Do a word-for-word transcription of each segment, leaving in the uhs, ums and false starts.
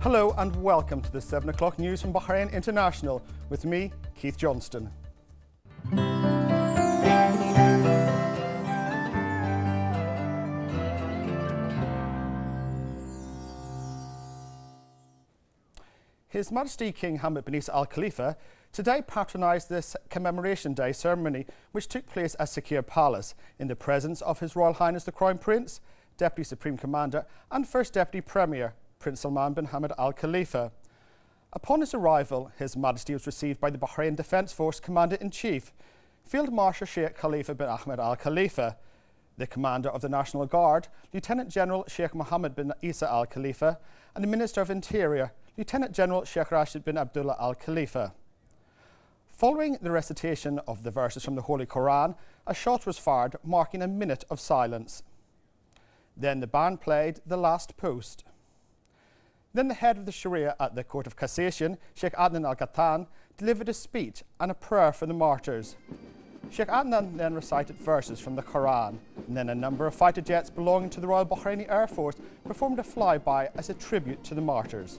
Hello and welcome to the seven o'clock news from Bahrain International with me, Keith Johnston. His Majesty King Hamad bin Isa Al Khalifa today patronised this Commemoration Day ceremony, which took place at Sakhir Palace in the presence of His Royal Highness the Crown Prince, Deputy Supreme Commander and First Deputy Premier Prince Salman bin Hamad Al Khalifa. Upon his arrival, His Majesty was received by the Bahrain Defence Force Commander-in-Chief, Field Marshal Sheikh Khalifa bin Ahmed Al Khalifa, the Commander of the National Guard, Lieutenant General Sheikh Mohammed bin Isa Al Khalifa, and the Minister of Interior, Lieutenant General Sheikh Rashid bin Abdullah Al Khalifa. Following the recitation of the verses from the Holy Quran, a shot was fired, marking a minute of silence. Then the band played The Last Post. Then the head of the Sharia at the Court of Cassation, Sheikh Adnan Al-Qattan, delivered a speech and a prayer for the martyrs. Sheikh Adnan then recited verses from the Quran, and then a number of fighter jets belonging to the Royal Bahraini Air Force performed a flyby as a tribute to the martyrs.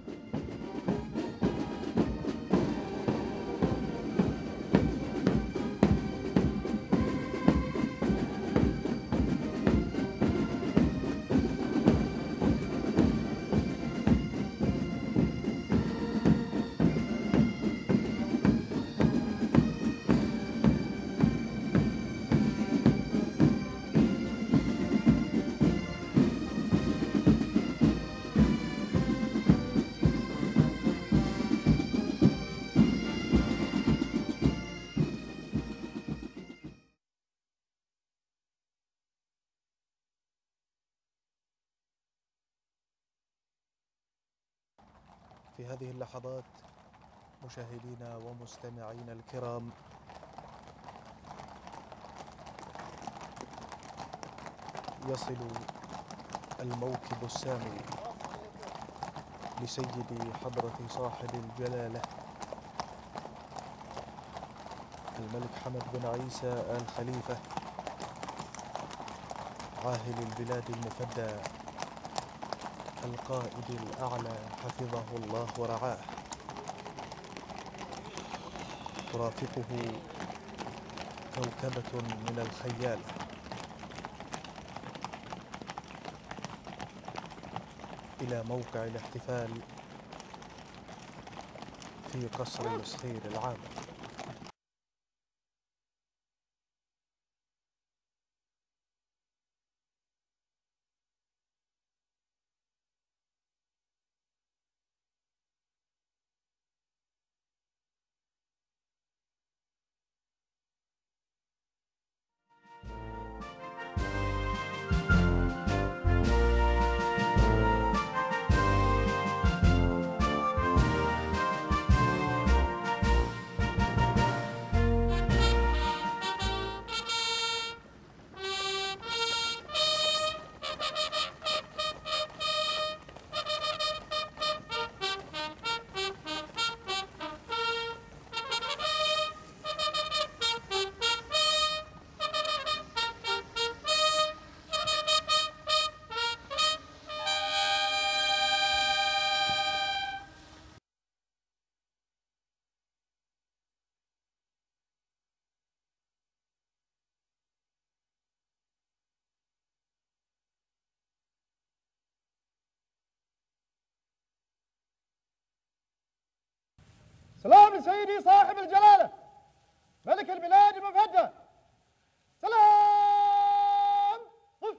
في هذه اللحظات مشاهدينا ومستمعينا الكرام يصل الموكب السامي لسيدي حضرة صاحب الجلالة الملك حمد بن عيسى آل خليفة عاهل البلاد المفدى القائد الأعلى حفظه الله ورعاه. ترافقه كوكبة من الخيال إلى موقع الاحتفال في قصر المسخير العام. سلام لسيدي صاحب الجلالة ملك البلاد المفدى. سلام. قف.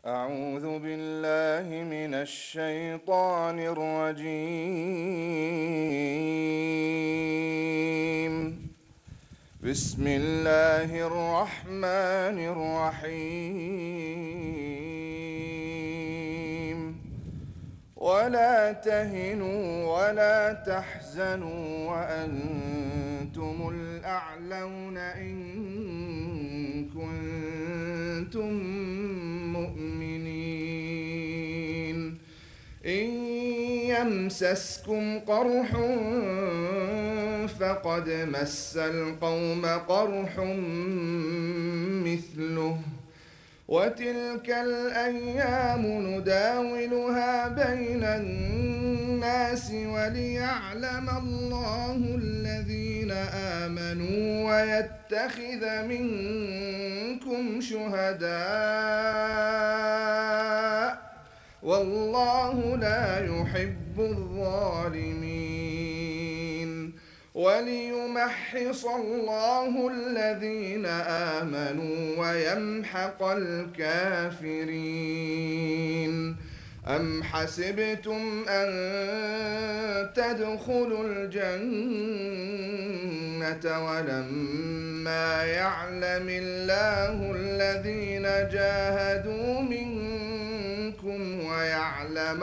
أعوذ بالله من الشيطان الرجيم. بسم الله الرحمن الرحيم. ولا تهنوا ولا تحزنوا وأنتم الأعلون إن كنتم مؤمنين. إن يمسسكم قرح فقد مس القوم قرح مثله، وتلك الأيام نداولها بين الناس وليعلم الله الذين آمنوا ويتخذ منكم شهداء، والله لا يحب الظالمين. وليمحص الله الذين آمنوا ويمحق الكافرين. أم حسبتم أن تدخلوا الجنة ولما يعلم الله الذين جاهدوا منكم ويعلم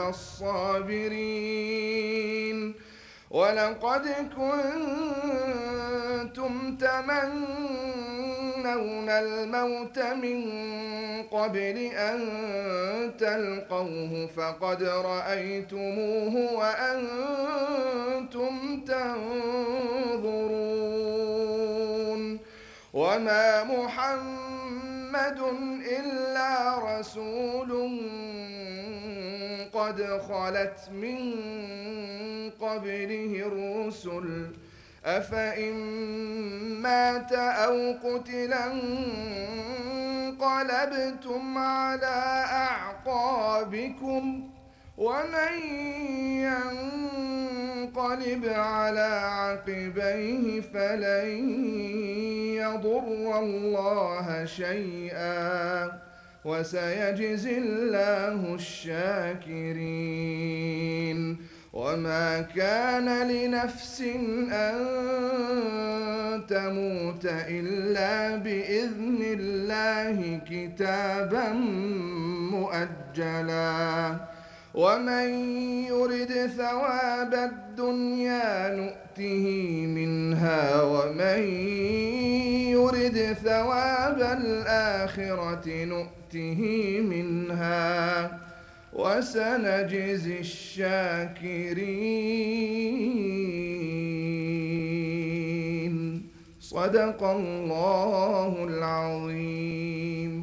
الصابرين. ولقد كنتم تمنون الموت من قبل أن تلقوه فقد رأيتموه وأنتم تنظرون. وما محمد إلا رسول قد خلت من قبله الرسل، أفإن مات أو قتلا انقلبتم على أعقابكم، ومن ينقلب على عقبيه فلن يضر الله شيئا، وسيجزي الله الشاكرين. وما كان لنفس أن تموت إلا بإذن الله كتابا مؤجلا. ومن يرد ثواب الدنيا نؤته منها، ومن يرد ثواب الآخرة نؤته منها، وسنجزي الشاكرين. صدق الله العظيم.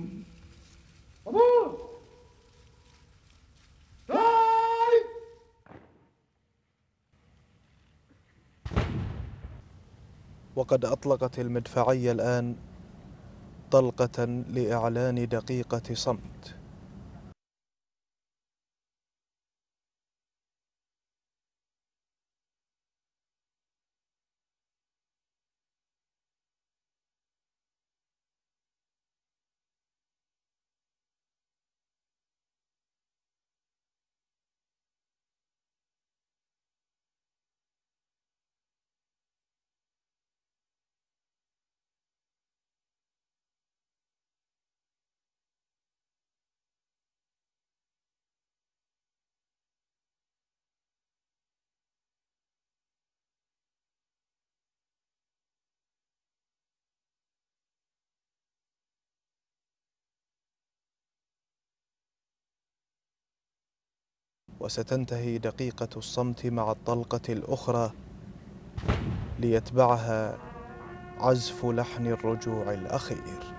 وقد أطلقت المدفعية الآن طلقة لإعلان دقيقة صمت. وستنتهي دقيقة الصمت مع الطلقة الأخرى ليتبعها عزف لحن الرجوع الأخير.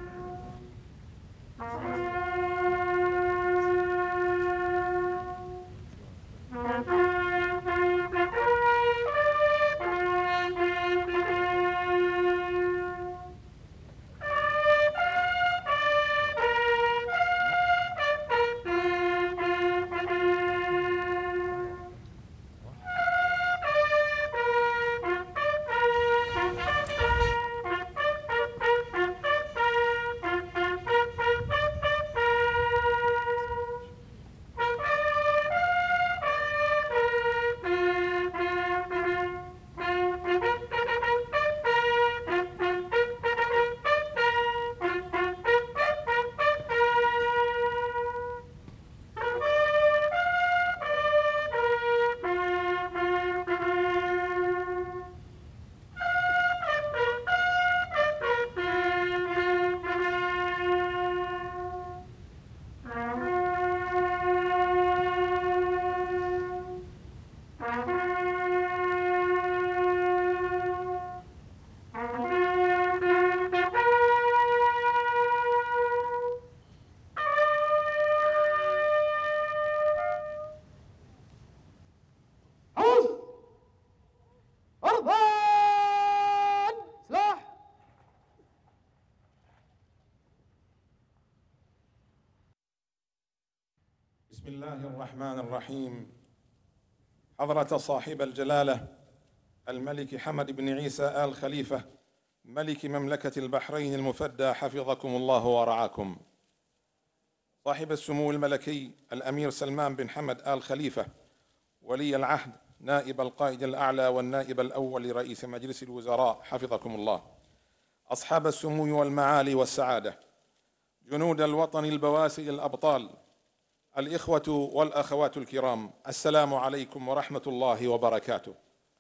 الله الرحمن الرحيم. حضرة صاحب الجلالة الملك حمد بن عيسى آل خليفة ملك مملكة البحرين المفدى حفظكم الله ورعاكم. صاحب السمو الملكي الأمير سلمان بن حمد آل خليفة ولي العهد نائب القائد الأعلى والنائب الأول لرئيس مجلس الوزراء حفظكم الله. أصحاب السمو والمعالي والسعادة، جنود الوطن البواسل الأبطال، الإخوة والأخوات الكرام، السلام عليكم ورحمة الله وبركاته.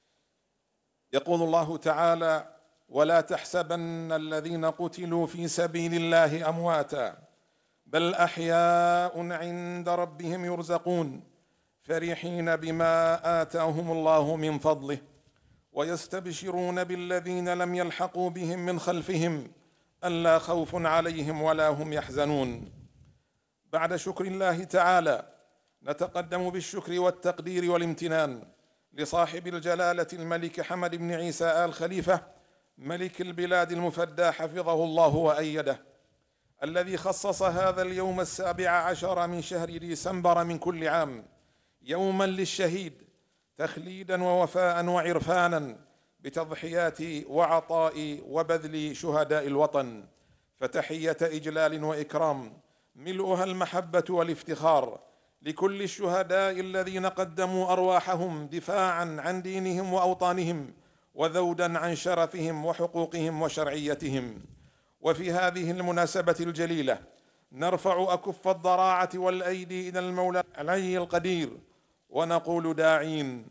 يقول الله تعالى: ولا تحسبن الذين قتلوا في سبيل الله أمواتا بل أحياء عند ربهم يرزقون فرحين بما آتاهم الله من فضله ويستبشرون بالذين لم يلحقوا بهم من خلفهم ألا خوف عليهم ولا هم يحزنون. بعد شكر الله تعالى نتقدم بالشكر والتقدير والامتنان لصاحب الجلالة الملك حمد بن عيسى آل خليفة ملك البلاد المفدى حفظه الله وأيده، الذي خصص هذا اليوم السابع عشر من شهر ديسمبر من كل عام يوما للشهيد تخليدا ووفاء وعرفانا بتضحيات وعطاء وبذل شهداء الوطن، فتحية إجلال وإكرام ملؤها المحبة والافتخار لكل الشهداء الذين قدموا أرواحهم دفاعا عن دينهم وأوطانهم وذودا عن شرفهم وحقوقهم وشرعيتهم. وفي هذه المناسبة الجليلة نرفع أكف الضراعة والأيدي إلى المولى العلي القدير ونقول داعين: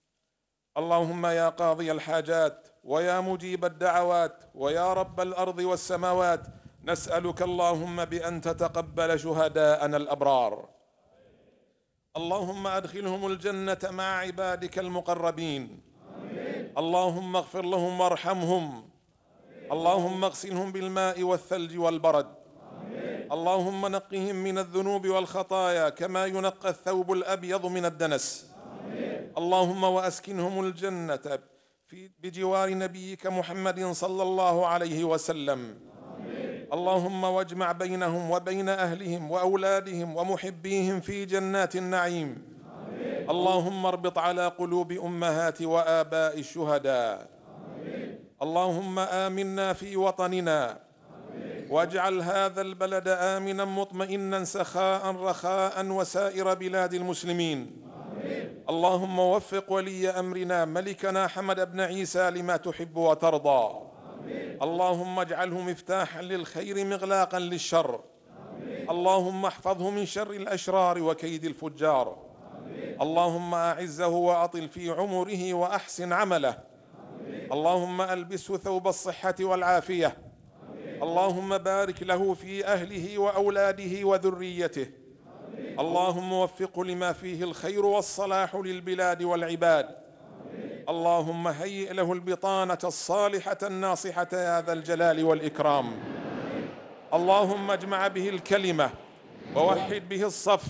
اللهم يا قاضي الحاجات ويا مجيب الدعوات ويا رب الأرض والسماوات، نسألك اللهم بأن تتقبل شهداءنا الأبرار. اللهم أدخلهم الجنة مع عبادك المقربين. آمين. اللهم اغفر لهم وارحمهم. آمين. اللهم اغسلهم بالماء والثلج والبرد. آمين. اللهم نقهم من الذنوب والخطايا كما ينقى الثوب الأبيض من الدنس. آمين. اللهم وأسكنهم الجنة في بجوار نبيك محمد صلى الله عليه وسلم. اللهم واجمع بينهم وبين أهلهم وأولادهم ومحبيهم في جنات النعيم. آمين. اللهم اربط على قلوب أمهات وآباء الشهداء. آمين. اللهم آمنا في وطننا. آمين. واجعل هذا البلد آمنا مطمئنا سخاء رخاء وسائر بلاد المسلمين. آمين. اللهم وفق ولي أمرنا ملكنا حمد بن عيسى لما تحب وترضى. اللهم اجعله مفتاحا للخير مغلاقا للشر. آمين. اللهم احفظه من شر الأشرار وكيد الفجار. آمين. اللهم أعزه وأطل في عمره وأحسن عمله. آمين. اللهم ألبسه ثوب الصحة والعافية. آمين. اللهم بارك له في أهله وأولاده وذريته. آمين. اللهم وفقه لما فيه الخير والصلاح للبلاد والعباد. اللهم هيئ له البطانة الصالحة الناصحة يا ذا الجلال والإكرام. اللهم اجمع به الكلمة ووحد به الصف.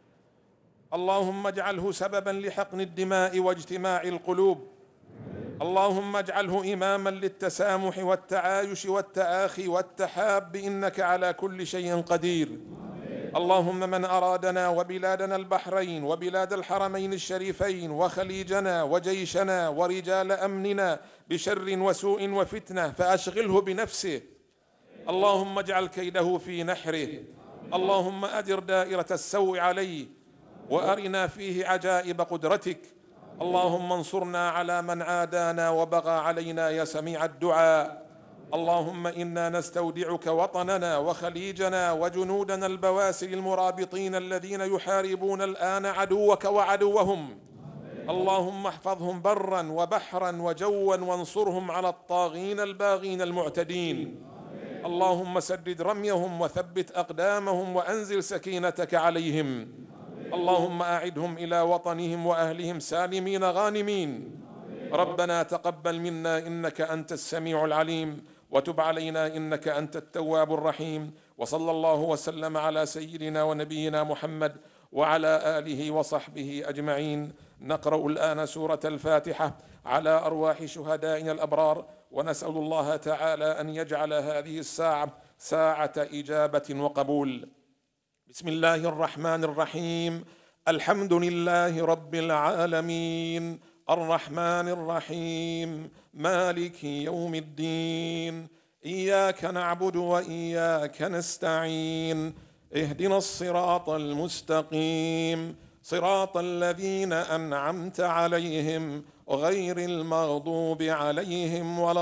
اللهم اجعله سببا لحقن الدماء واجتماع القلوب. اللهم اجعله إماما للتسامح والتعايش والتآخي والتحاب، إنك على كل شيء قدير. اللهم من أرادنا وبلادنا البحرين وبلاد الحرمين الشريفين وخليجنا وجيشنا ورجال أمننا بشر وسوء وفتنة فأشغله بنفسه. اللهم اجعل كيده في نحره. اللهم أدر دائرة السوء عليه وأرنا فيه عجائب قدرتك. اللهم انصرنا على من عادانا وبغى علينا يا سميع الدعاء. اللهم إنا نستودعك وطننا وخليجنا وجنودنا البواسل المرابطين الذين يحاربون الآن عدوك وعدوهم. اللهم احفظهم برا وبحرا وجوا وانصرهم على الطاغين الباغين المعتدين. اللهم سدد رميهم وثبت أقدامهم وأنزل سكينتك عليهم. اللهم أعدهم إلى وطنهم وأهلهم سالمين غانمين. ربنا تقبل منا إنك أنت السميع العليم، وتب علينا إنك أنت التواب الرحيم. وصلى الله وسلم على سيدنا ونبينا محمد وعلى آله وصحبه أجمعين. نقرأ الآن سورة الفاتحة على أرواح شهدائنا الأبرار، ونسأل الله تعالى أن يجعل هذه الساعة ساعة إجابة وقبول. بسم الله الرحمن الرحيم. الحمد لله رب العالمين الرحمن الرحيم مالك يوم الدين إياك نعبد وإياك نستعين اهدنا الصراط المستقيم صراط الذين أنعمت عليهم غير المغضوب عليهم ولا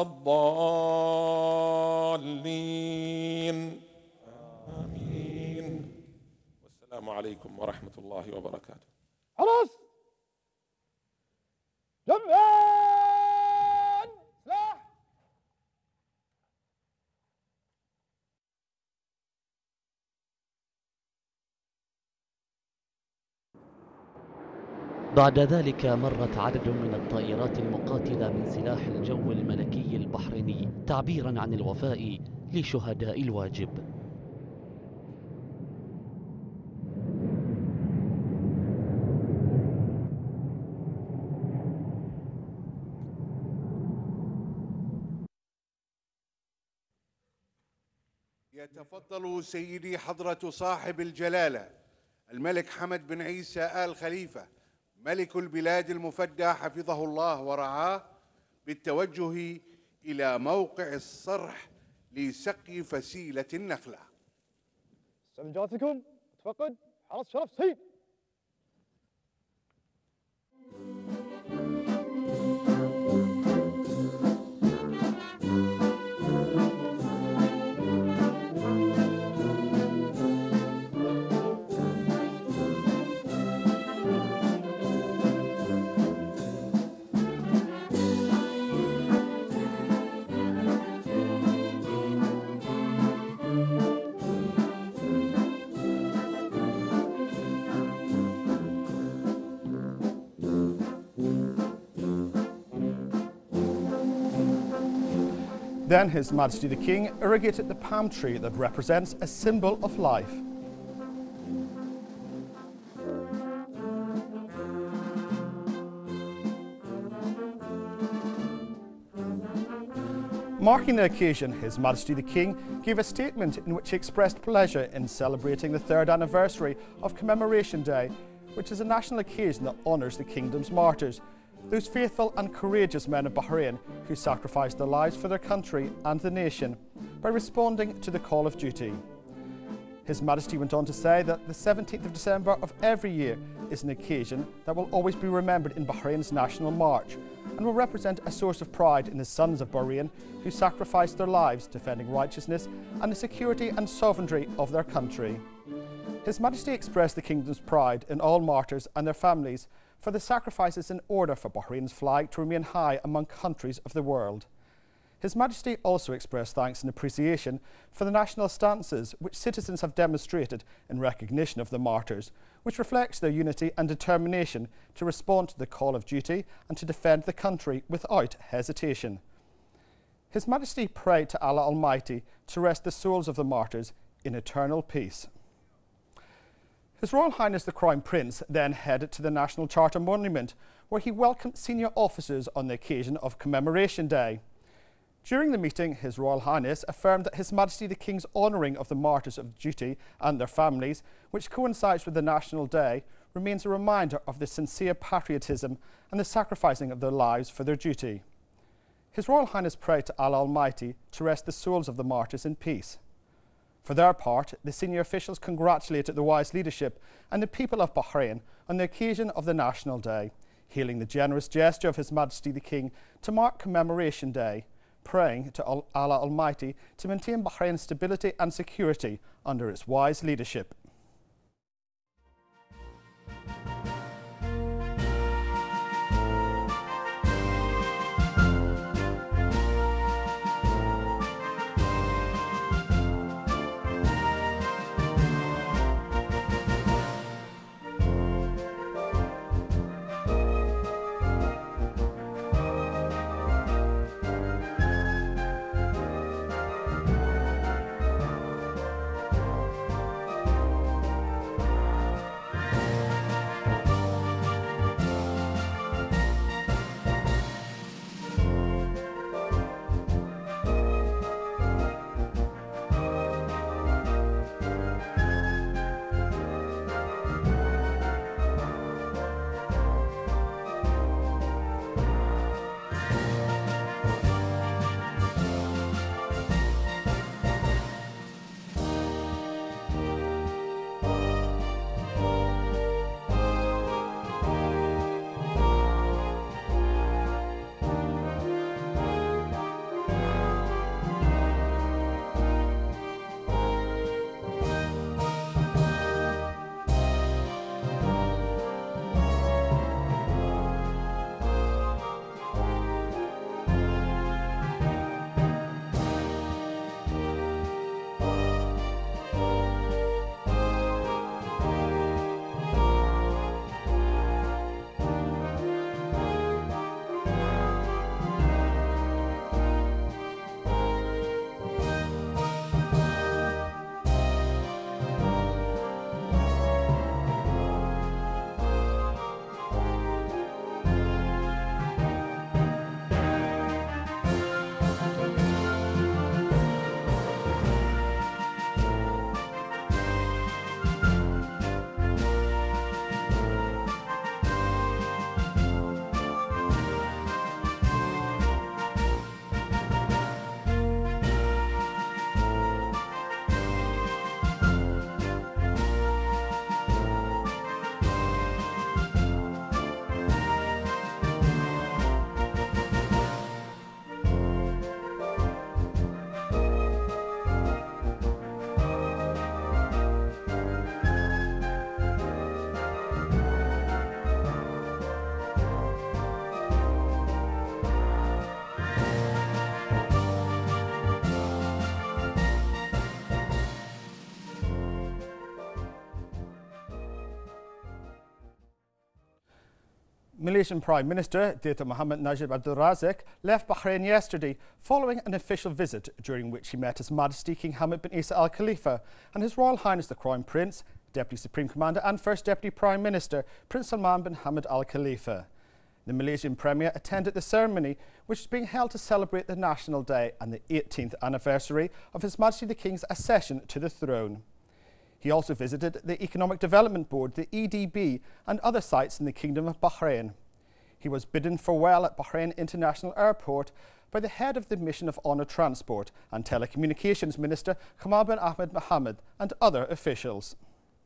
الضالين آمين. والسلام عليكم ورحمة الله وبركاته. حرس جمعان سلاح. بعد ذلك مرت عدد من الطائرات المقاتلة من سلاح الجو الملكي البحريني تعبيرا عن الوفاء لشهداء الواجب. يتفضل سيدي حضرة صاحب الجلالة الملك حمد بن عيسى آل خليفة ملك البلاد المفدى حفظه الله ورعاه بالتوجه إلى موقع الصرح لسقي فسيلة النخلة. استعمل جواتكم. تفقد حرس شرف سيد. Then His Majesty the King irrigated the palm tree that represents a symbol of life. Marking the occasion, His Majesty the King gave a statement in which he expressed pleasure in celebrating the third anniversary of Commemoration Day, which is a national occasion that honours the kingdom's martyrs, those faithful and courageous men of Bahrain who sacrificed their lives for their country and the nation by responding to the call of duty. His Majesty went on to say that the seventeenth of December of every year is an occasion that will always be remembered in Bahrain's national march and will represent a source of pride in the sons of Bahrain who sacrificed their lives defending righteousness and the security and sovereignty of their country. His Majesty expressed the kingdom's pride in all martyrs and their families for the sacrifices in order for Bahrain's flag to remain high among countries of the world. His Majesty also expressed thanks and appreciation for the national stances which citizens have demonstrated in recognition of the martyrs, which reflects their unity and determination to respond to the call of duty and to defend the country without hesitation. His Majesty prayed to Allah Almighty to rest the souls of the martyrs in eternal peace. His Royal Highness the Crown Prince then headed to the National Charter Monument, where he welcomed senior officers on the occasion of Commemoration Day. During the meeting, His Royal Highness affirmed that His Majesty the King's honouring of the martyrs of duty and their families, which coincides with the National Day, remains a reminder of the sincere patriotism and the sacrificing of their lives for their duty. His Royal Highness prayed to Allah Almighty to rest the souls of the martyrs in peace. For their part, the senior officials congratulated the wise leadership and the people of Bahrain on the occasion of the National Day, hailing the generous gesture of His Majesty the King to mark Commemoration Day, praying to Allah Almighty to maintain Bahrain's stability and security under its wise leadership. Malaysian Prime Minister Dato' Muhammad Najib Abdul Razak left Bahrain yesterday following an official visit during which he met His Majesty King Hamad bin Isa Al Khalifa and His Royal Highness the Crown Prince, Deputy Supreme Commander and First Deputy Prime Minister Prince Salman bin Hamad Al Khalifa. The Malaysian Premier attended the ceremony, which is being held to celebrate the National Day and the eighteenth anniversary of His Majesty the King's accession to the throne. He also visited the Economic Development Board, the E D B, and other sites in the Kingdom of Bahrain. He was bidden farewell at Bahrain International Airport by the head of the Mission of Honour Transport and Telecommunications Minister Kamal bin Ahmed Mohammed and other officials.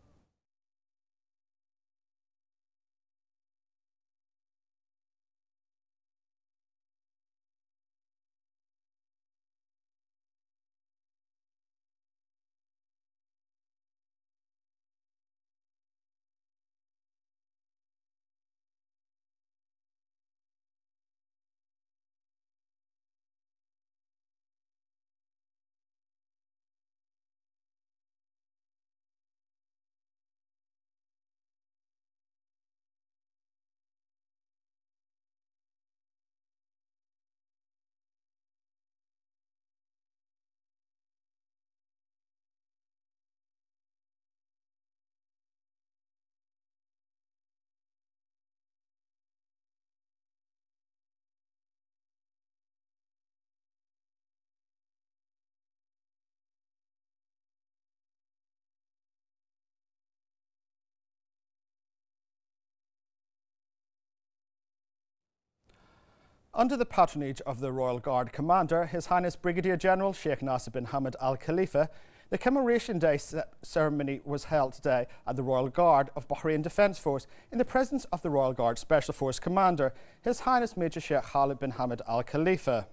Under the patronage of the Royal Guard Commander, His Highness Brigadier General Sheikh Nasser bin Hamad Al Khalifa, the Commemoration Day ceremony was held today at the Royal Guard of Bahrain Defence Force in the presence of the Royal Guard Special Force Commander, His Highness Major Sheikh Khalid bin Hamad Al Khalifa.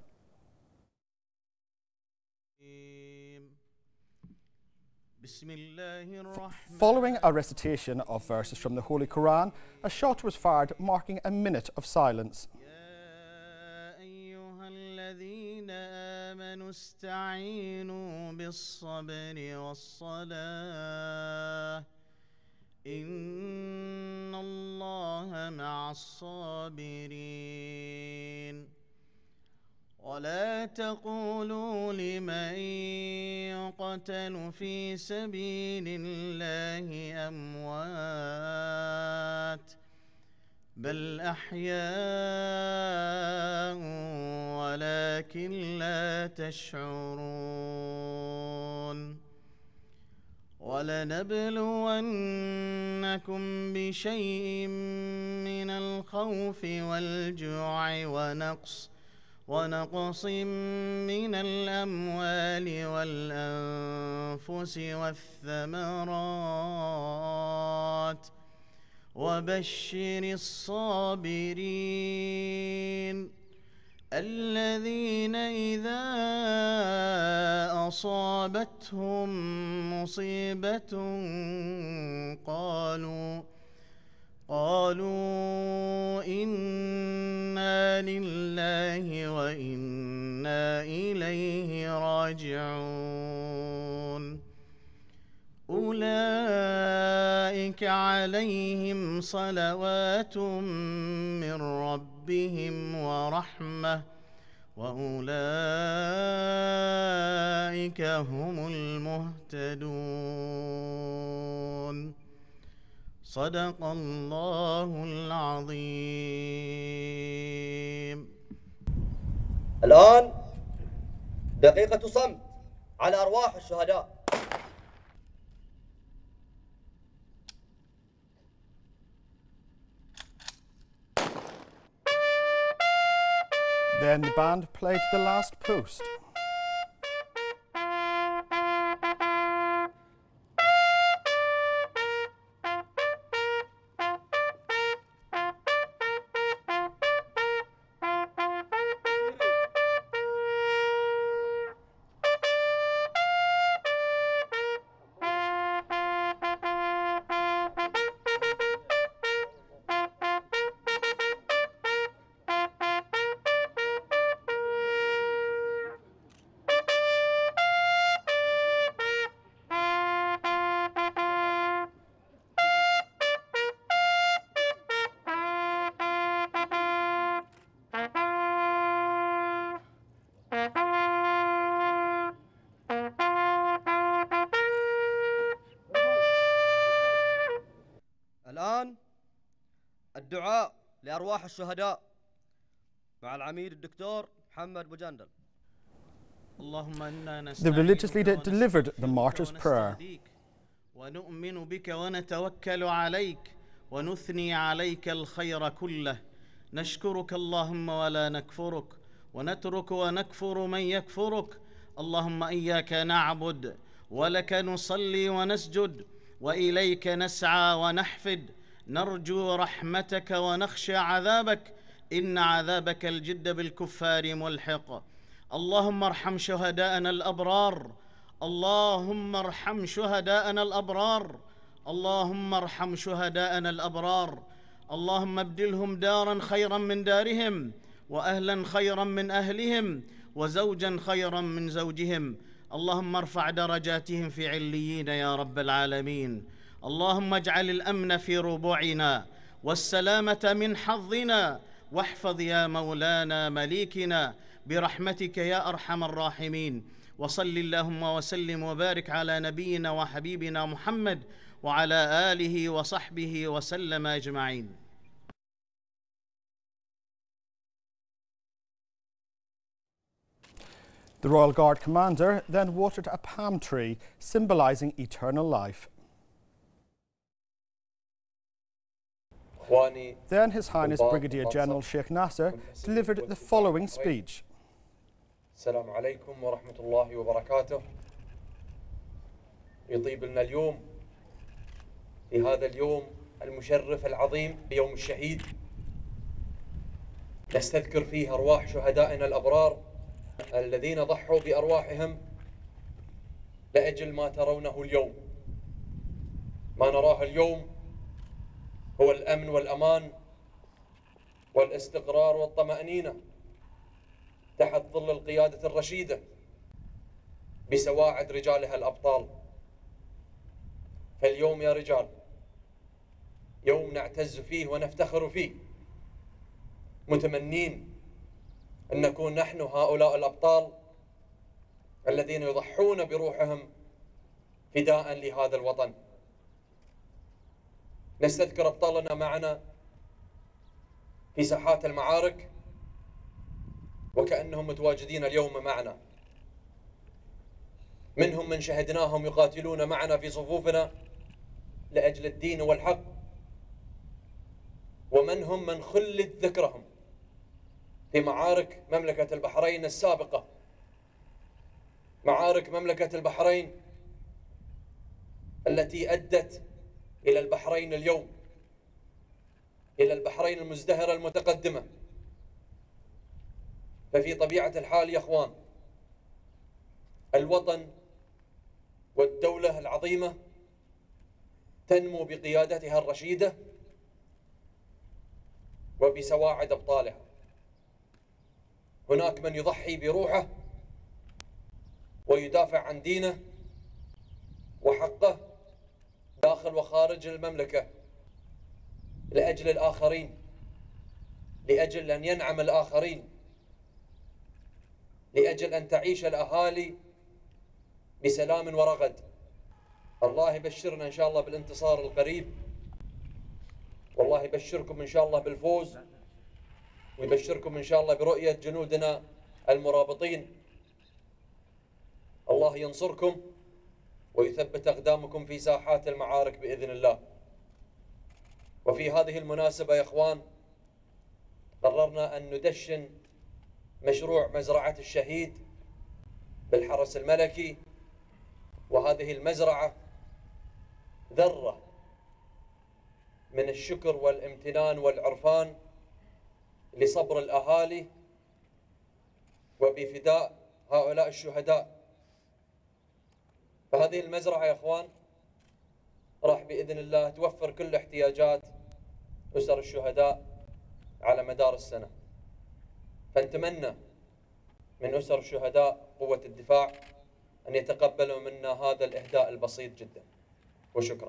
Following a recitation of verses from the Holy Quran, a shot was fired marking a minute of silence. الذين آمنوا استعينوا بالصبر والصلاة إن الله مع الصابرين ولا تقولوا لمن يقتل في سبيل الله أموات بل أحياء ولكن لا تشعرون ولنبلونكم بشيء من الخوف والجوع ونقص ونقص من الأموال والأنفس والثمرات وبشر الصابرين الذين إذا أصابتهم مصيبة قالوا قالوا إنا لله وإنا إليه راجعون أولئك عليهم صلوات من ربهم ورحمة وأولئك هم المهتدون صدق الله العظيم. الآن دقيقة صمت على أرواح الشهداء. Then the band played the last post. لأرواح الشهداء مع العميد الدكتور محمد بوجندل. The religious leader delivered the martyr's prayer. ونؤمن بك ونتوكل عليك ونثني عليك الخير كله. نشكرك اللهم ولا نكفرك ونترك ونكفر من يكفرك. اللهم إياك نعبد ولك نصلي ونسجد وإليك نسعى ونحفد. نرجو رحمتك ونخشى عذابك إن عذابك الجد بالكفار ملحق. اللهم ارحم شهداءنا الأبرار. اللهم ارحم شهداءنا الأبرار. اللهم ارحم شهداءنا الأبرار. اللهم ابدلهم دارا خيرا من دارهم وأهلا خيرا من أهلهم وزوجا خيرا من زوجهم. اللهم ارفع درجاتهم في عليين يا رب العالمين. اللهم اجعل الأمن في ربوعنا والسلامة من حظنا واحفظ يا مولانا مليكنا برحمتك يا أرحم الراحمين. وصل اللهم وسلم وبارك على نبينا وحبيبنا محمد وعلى آله وصحبه وسلم أجمعين. The Royal Guard commander then watered a palm tree, symbolising eternal life. Then His Highness Brigadier General Sheikh Nasser delivered the following speech. السلام عليكم ورحمة الله وبركاته. يطيب لنا اليوم في هذا اليوم المشرف العظيم بيوم الشهيد نستذكر فيه أرواح شهدائنا الأبرار الذين ضحوا بأرواحهم لأجل ما ترونه اليوم. ما نراه اليوم هو الأمن والأمان والاستقرار والطمأنينة تحت ظل القيادة الرشيدة بسواعد رجالها الأبطال. فاليوم يا رجال يوم نعتز فيه ونفتخر فيه، متمنين أن نكون نحن هؤلاء الأبطال الذين يضحون بروحهم فداء لهذا الوطن. نستذكر أبطالنا معنا في ساحات المعارك وكأنهم متواجدين اليوم معنا. منهم من شهدناهم يقاتلون معنا في صفوفنا لأجل الدين والحق، ومنهم من خلد ذكرهم في معارك مملكة البحرين السابقة، معارك مملكة البحرين التي أدت إلى البحرين اليوم، إلى البحرين المزدهرة المتقدمة. ففي طبيعة الحال يا أخوان الوطن والدولة العظيمة تنمو بقيادتها الرشيدة وبسواعد أبطالها. هناك من يضحي بروحه ويدافع عن دينه وحقه داخل وخارج المملكة لأجل الآخرين، لأجل أن ينعم الآخرين، لأجل أن تعيش الأهالي بسلام ورغد. الله يبشرنا إن شاء الله بالانتصار القريب، والله يبشركم إن شاء الله بالفوز، ويبشركم إن شاء الله برؤية جنودنا المرابطين. الله ينصركم ويثبت أقدامكم في ساحات المعارك بإذن الله. وفي هذه المناسبة يا إخوان قررنا أن ندشن مشروع مزرعة الشهيد بالحرس الملكي، وهذه المزرعة ذرة من الشكر والامتنان والعرفان لصبر الأهالي وبفداء هؤلاء الشهداء. فهذه المزرعة يا إخوان راح بإذن الله توفر كل احتياجات أسر الشهداء على مدار السنة. فنتمنى من أسر الشهداء قوة الدفاع أن يتقبلوا منا هذا الإهداء البسيط جدا، وشكرا.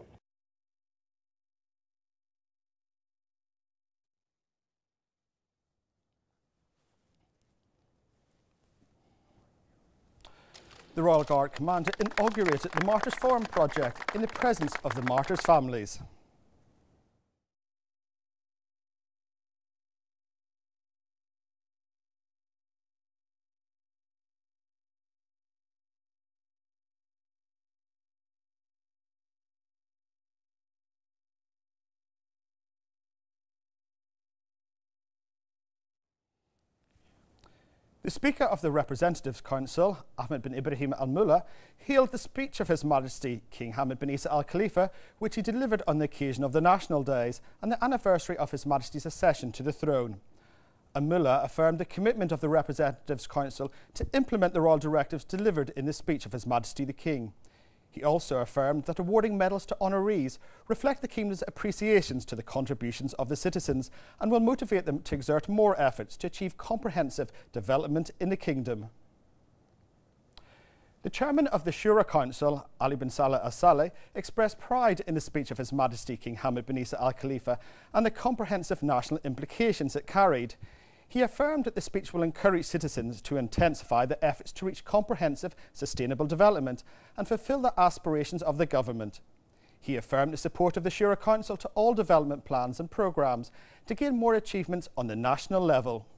The Royal Guard Commander inaugurated the Martyrs Forum project in the presence of the martyrs' families. The Speaker of the Representatives Council, Ahmed bin Ibrahim Al Mullah, hailed the speech of His Majesty King Hamad bin Isa Al Khalifa, which he delivered on the occasion of the National Days and the anniversary of His Majesty's accession to the throne. Al Mullah affirmed the commitment of the Representatives Council to implement the royal directives delivered in the speech of His Majesty the King. He also affirmed that awarding medals to honorees reflect the Kingdom's appreciations to the contributions of the citizens and will motivate them to exert more efforts to achieve comprehensive development in the Kingdom. The chairman of the Shura Council, Ali bin Saleh Al Saleh, expressed pride in the speech of His Majesty King Hamad bin Isa Al Khalifa and the comprehensive national implications it carried. He affirmed that the speech will encourage citizens to intensify their efforts to reach comprehensive, sustainable development and fulfil the aspirations of the government. He affirmed the support of the Shura Council to all development plans and programmes to gain more achievements on the national level.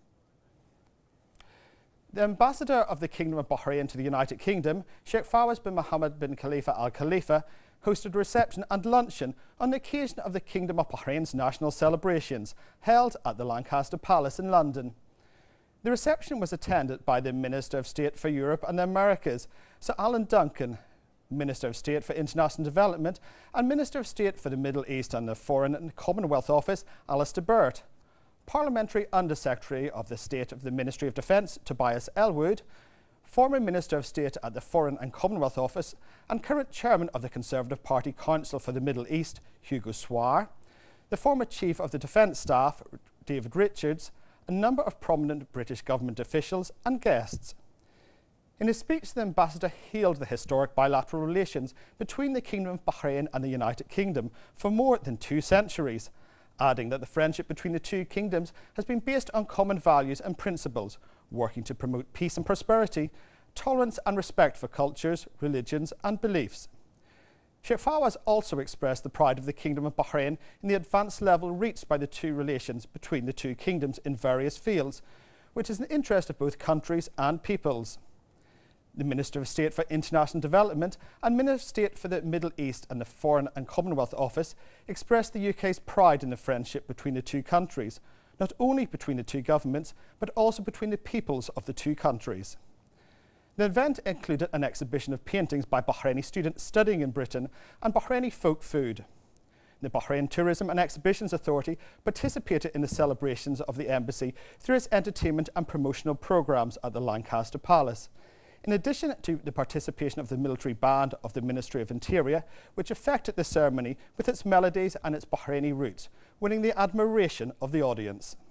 The ambassador of the Kingdom of Bahrain to the United Kingdom, Sheikh Fawaz bin Mohammed bin Khalifa Al Khalifa, hosted a reception and luncheon on the occasion of the Kingdom of Bahrain's national celebrations, held at the Lancaster Palace in London. The reception was attended by the Minister of State for Europe and the Americas, Sir Alan Duncan, Minister of State for International Development, and Minister of State for the Middle East and the Foreign and Commonwealth Office, Alistair Burt, Parliamentary Undersecretary of the State of the Ministry of Defence, Tobias Ellwood, former Minister of State at the Foreign and Commonwealth Office and current Chairman of the Conservative Party Council for the Middle East, Hugo Swire, the former Chief of the Defence Staff, David Richards, a number of prominent British government officials and guests. In his speech, the ambassador hailed the historic bilateral relations between the Kingdom of Bahrain and the United Kingdom for more than two centuries, adding that the friendship between the two kingdoms has been based on common values and principles, working to promote peace and prosperity, tolerance and respect for cultures, religions and beliefs. Sheikh Fawaz also expressed the pride of the Kingdom of Bahrain in the advanced level reached by the two relations between the two kingdoms in various fields, which is in the interest of both countries and peoples. The Minister of State for International Development and Minister of State for the Middle East and the Foreign and Commonwealth Office expressed the U K's pride in the friendship between the two countries, not only between the two governments, but also between the peoples of the two countries. The event included an exhibition of paintings by Bahraini students studying in Britain and Bahraini folk food. The Bahrain Tourism and Exhibitions Authority participated in the celebrations of the embassy through its entertainment and promotional programmes at the Lancaster Palace, in addition to the participation of the military band of the Ministry of Interior, which affected the ceremony with its melodies and its Bahraini roots, winning the admiration of the audience.